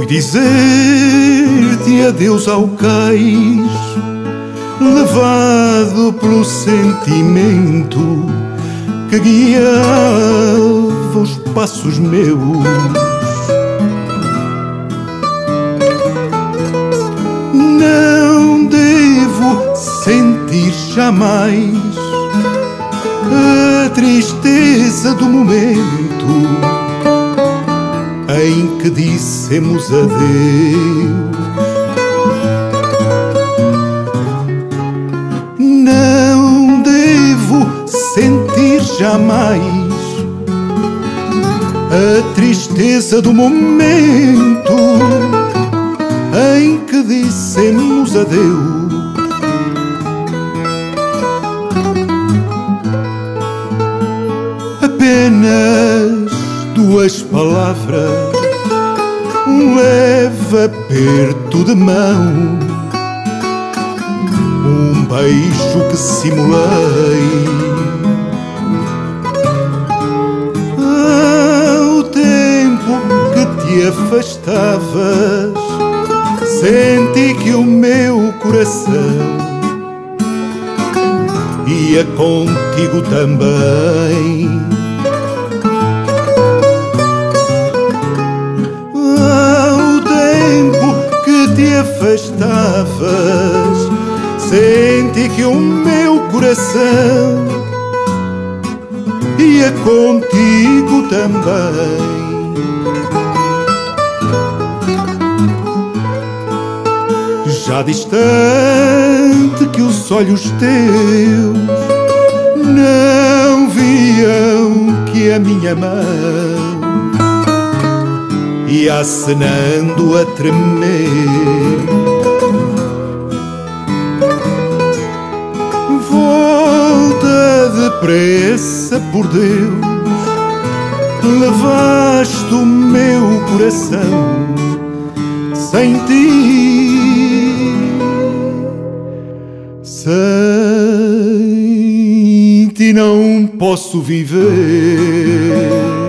dizer-te adeus ao cais, levado pelo sentimento que guiava os passos meus. Não devo sentir jamais a tristeza do momento em que dissemos adeus. Não devo sentir jamais a tristeza do momento em que dissemos adeus. Apenas duas palavras leva perto de mão, um beijo que simulei. Ao tempo que te afastavas, senti que o meu coração ia contigo também. Ao tempo que te afastavas, senti que o meu coração ia contigo também. Já distante que os olhos teus não viam que a minha mão ia acenando a tremer. Volta depressa, por Deus, levaste o meu coração. Sem ti não posso viver.